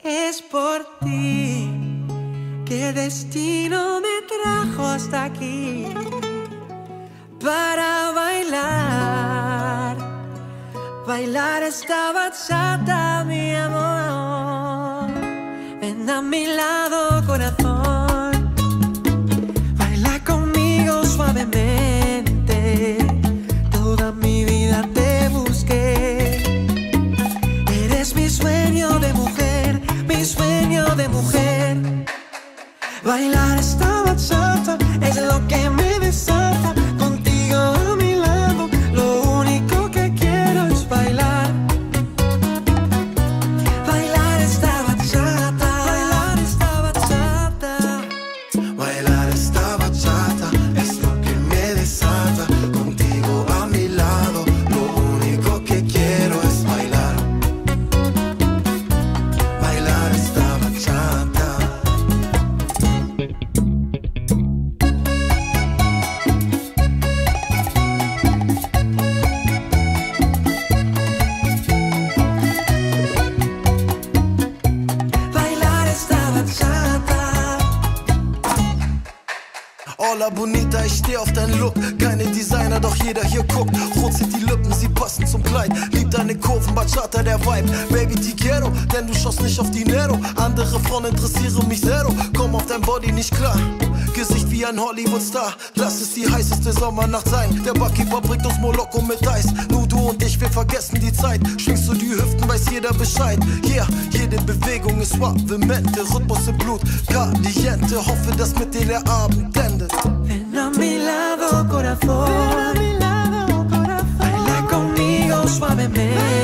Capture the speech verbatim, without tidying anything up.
Es por ti que el destino me trajo hasta aquí para bailar, bailar esta bachata, mi amor. Ven a mi lado, corazón, baila conmigo suavemente. Toda mi vida te busqué, eres mi sueño de mujer, mi sueño de mujer. Bailar esta bachata es lo que me desata. Contigo a mi lado, lo único que quiero es bailar. Bailar esta bachata, bailar esta bachata. Bailar esta bachata es lo que me desata. Contigo a mi lado, lo único que quiero es bailar. Bailar esta bachata. Bailar esta bachata. Hola Bonita, ich steh auf deinen Look. Keine Designer, doch jeder hier guckt. Rot sind die Lippen, sie passen zum Kleid. Lieb deine Kurven, Bachata, der Vibe. Baby, te quiero, denn du schaust nicht auf Dinero. Andere Frauen interessieren mich zero. Komm auf dein Body nicht klar. Gesicht wie ein Hollywood-Star. Lass es die heißeste Sommernacht sein. Der Barkeeper bringt uns Moloko mit Eis. Nur du und ich, wir vergessen die Zeit. Schwingst du die Hüften, weiß jeder Bescheid. Yeah, jede Bewegung ist suavemente. Rhythmus im Blut, caliente. Hoffe, dass mit dir der Abend endet. Ven a mi lado, corazón, baila conmigo suavemente.